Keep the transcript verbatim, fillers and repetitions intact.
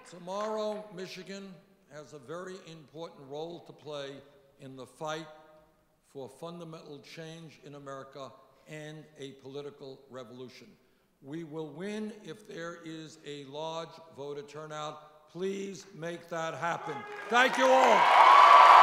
Tomorrow, Michigan has a very important role to play in the fight for fundamental change in America and a political revolution. We will win if there is a large voter turnout. Please make that happen. Thank you all.